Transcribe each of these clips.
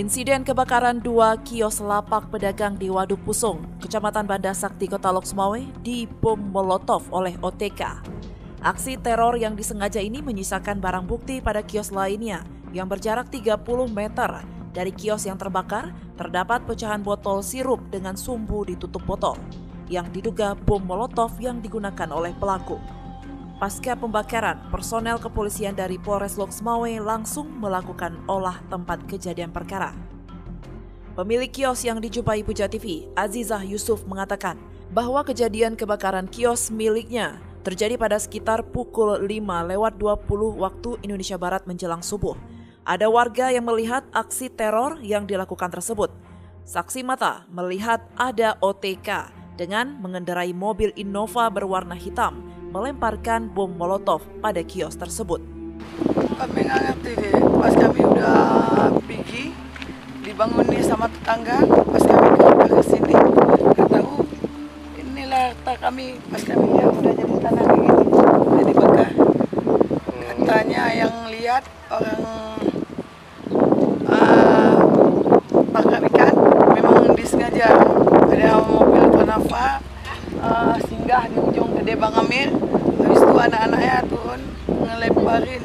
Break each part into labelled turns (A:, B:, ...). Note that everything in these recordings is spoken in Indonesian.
A: Insiden kebakaran 2 kios lapak pedagang di Waduk Pusung, Kecamatan Banda Sakti, Kota Lok Sumawe, dibom molotov oleh OTK. Aksi teror yang disengaja ini menyisakan barang bukti pada kios lainnya yang berjarak 30 meter. Dari kios yang terbakar, terdapat pecahan botol sirup dengan sumbu ditutup botol, yang diduga bom molotov yang digunakan oleh pelaku. Pasca pembakaran, personel kepolisian dari Polres Lok Sumawe langsung melakukan olah tempat kejadian perkara. Pemilik kios yang dijumpai Puja TV, Azizah Yusuf, mengatakan bahwa kejadian kebakaran kios miliknya terjadi pada sekitar pukul 5:20 waktu Indonesia Barat menjelang subuh. Ada warga yang melihat aksi teror yang dilakukan tersebut. Saksi mata melihat ada OTK dengan mengendarai mobil Innova berwarna hitam melemparkan bom molotov pada kios tersebut.
B: Kami nggak ngerti deh, pas kami udah pergi, dibangun nih sama tetangga, pas kami ke sini, nggak tahu, inilah harta kami, pas kami lihat udah jadi tanah kayak gini, udah dibakar. Katanya yang lihat orang bakar ikan, memang disengaja, ada mobil Innova singgah di ujung Gede Bang Amir, habis itu anak-anaknya turun ngelemparin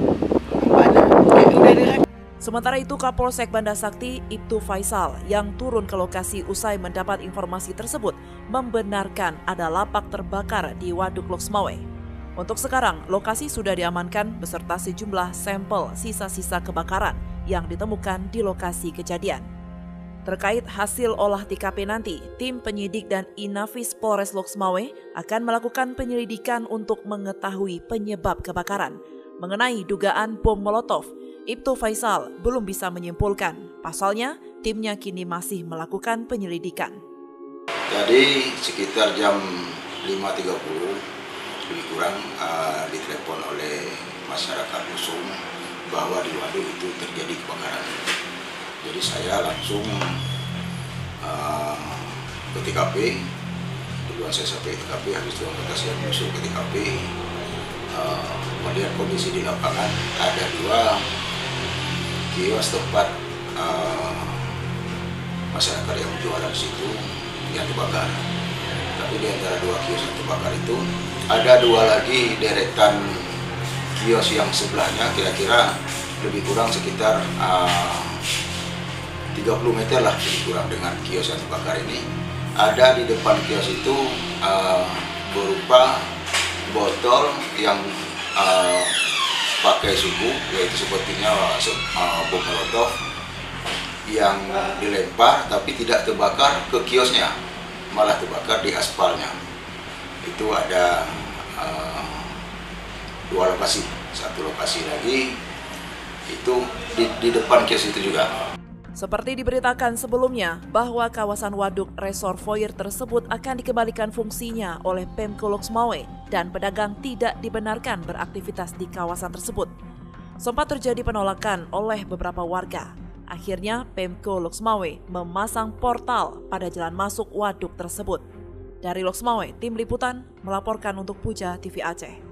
B: banyak.
A: Sementara itu, Kapolsek Banda Sakti Ibtu Faisal yang turun ke lokasi usai mendapat informasi tersebut membenarkan ada lapak terbakar di Waduk Lok Sumawe. Untuk sekarang, lokasi sudah diamankan beserta sejumlah sampel sisa-sisa kebakaran yang ditemukan di lokasi kejadian. Terkait hasil olah TKP nanti, tim penyidik dan Inafis Polres Lok Sumawe akan melakukan penyelidikan untuk mengetahui penyebab kebakaran. Mengenai dugaan bom molotov, Ibtu Faisal belum bisa menyimpulkan. Pasalnya, timnya kini masih melakukan penyelidikan.
C: Jadi sekitar jam 5.30 lebih kurang ditelepon oleh masyarakat Pusung bahwa di waduk itu terjadi kebakaran. Jadi saya langsung ke TKP, duluan saya sampai TKP, habis itu anggota saya menyusul ke TKP, melihat kondisi di lapangan. Ada 2 kios tempat masyarakat yang jualan di situ yang terbakar. Tapi di antara 2 kios yang terbakar itu ada 2 lagi deretan kios yang sebelahnya, kira-kira lebih kurang sekitar 30 meter lah lebih kurang dengan kios yang terbakar ini. Ada di depan kios itu berupa botol yang pakai sumbu, yaitu sepertinya bom molotov yang dilempar tapi tidak terbakar ke kiosnya, malah terbakar di aspalnya. Itu ada 2 lokasi, 1 lokasi lagi itu di depan kios itu juga.
A: Seperti diberitakan sebelumnya bahwa kawasan waduk reservoir tersebut akan dikembalikan fungsinya oleh Pemko Lok Sumawe dan pedagang tidak dibenarkan beraktivitas di kawasan tersebut. Sempat terjadi penolakan oleh beberapa warga. Akhirnya Pemko Lok Sumawe memasang portal pada jalan masuk waduk tersebut. Dari Lok Sumawe, tim liputan melaporkan untuk Puja TV Aceh.